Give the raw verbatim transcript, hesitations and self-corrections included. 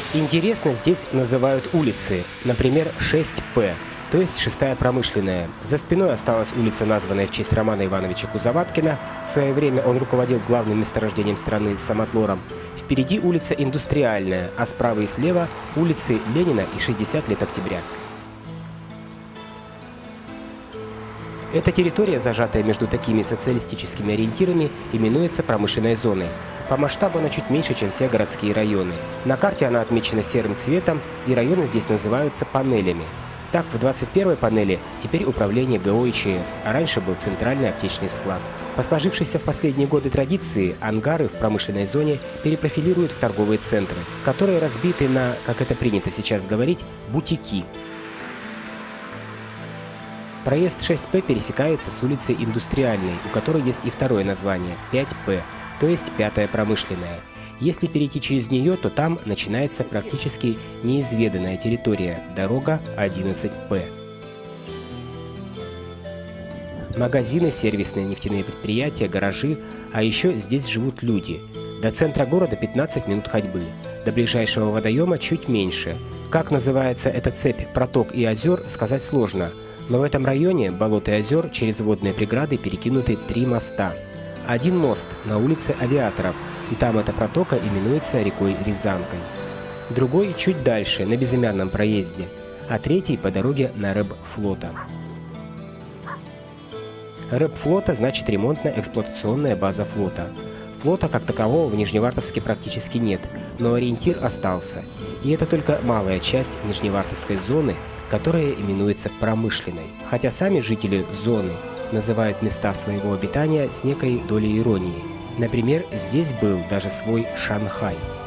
Интересно здесь называют улицы, например, шесть П, то есть шестая промышленная. За спиной осталась улица, названная в честь Романа Ивановича Кузоваткина. В свое время он руководил главным месторождением страны самотлором. Впереди улица Индустриальная, а справа и слева улицы Ленина и шестьдесят лет октября. Эта территория, зажатая между такими социалистическими ориентирами, именуется промышленной зоной. По масштабу она чуть меньше, чем все городские районы. На карте она отмечена серым цветом, и районы здесь называются панелями. Так, в двадцать первой панели теперь управление ГО и ЧС, а раньше был центральный аптечный склад. По сложившейся в последние годы традиции, ангары в промышленной зоне перепрофилируют в торговые центры, которые разбиты на, как это принято сейчас говорить, бутики. Проезд шесть П пересекается с улицей Индустриальной, у которой есть и второе название – пять П, то есть пятая промышленная. Если перейти через нее, то там начинается практически неизведанная территория – дорога одиннадцать П. Магазины, сервисные нефтяные предприятия, гаражи, а еще здесь живут люди. До центра города пятнадцать минут ходьбы, до ближайшего водоема чуть меньше. Как называется эта цепь проток и озер, сказать сложно. Но в этом районе болот и озер через водные преграды перекинуты три моста. Один мост на улице Авиаторов, и там эта протока именуется рекой Рязанкой. Другой чуть дальше, на безымянном проезде, а третий по дороге на РЭБ флота. РЭБ флота значит ремонтно-эксплуатационная база флота. Флота как такового в Нижневартовске практически нет, но ориентир остался. И это только малая часть Нижневартовской зоны, которая именуется промышленной. Хотя сами жители зоны называют места своего обитания с некой долей иронии. Например, здесь был даже свой Шанхай.